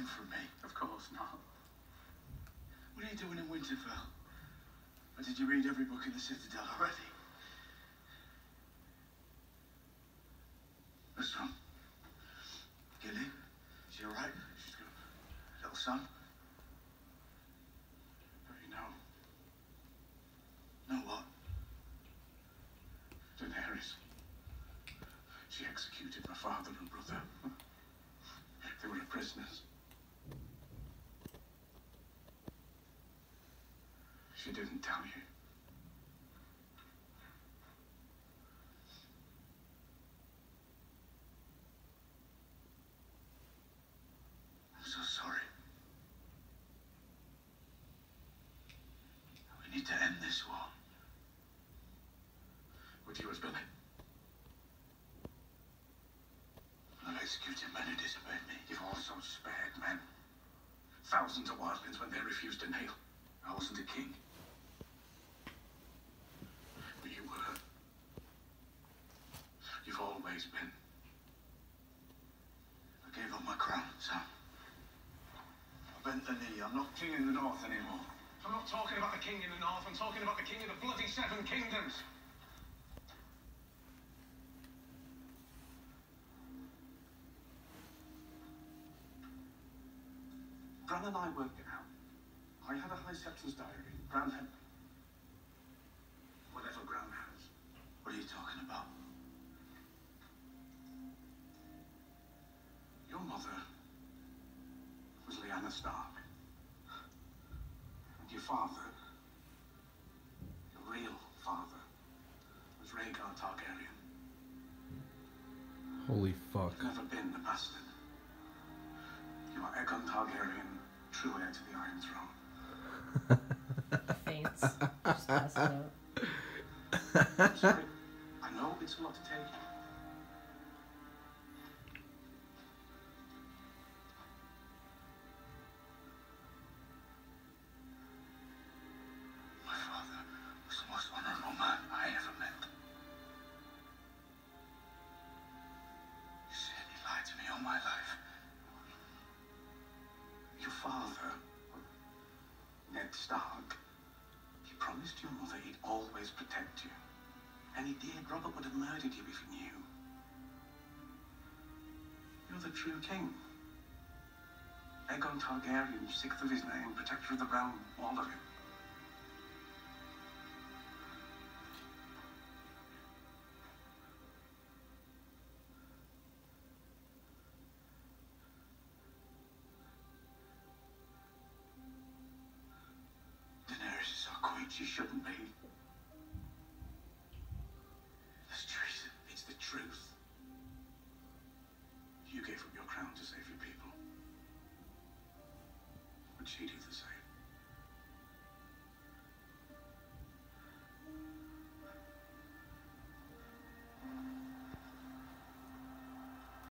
hiding from me? Of course not. What are you doing in Winterfell? Or did you read every book in the Citadel already? What's wrong? Gilly? Is she alright? She's got a little son? But you know... Know what? Daenerys. She executed my father and brother. They were prisoners. She didn't tell you. I'm so sorry. We need to end this war. With you as Billy. I've executed men who disobeyed me. You've also spared men. Thousands of wildlings when they refused to kneel. I wasn't a king. But you were. You've always been. I gave up my crown, Sam. I bent the knee. I'm not king in the north anymore. I'm not talking about the king in the north. I'm talking about the king of the bloody Seven Kingdoms. Bran and I worked it out. I had a High Septon's diary. Bran had... whatever Bran has. What are you talking about? Your mother was Lyanna Stark. And your father, your real father, was Rhaegar Targaryen. Holy fuck. You've never been a bastard. You are Aegon Targaryen, true heir to the Iron Throne. Faints. Just passed out. I'm sorry. I know it's a lot to take. My father was the most honorable man I ever met. You said he lied to me all my life. Your father, Ned Stark, he promised your mother he'd always protect you. And he did. Robert would have murdered you if he knew. You're the true king. Aegon Targaryen, 6th of his name, protector of the realm, all of it. Daenerys is our queen. She shouldn't be.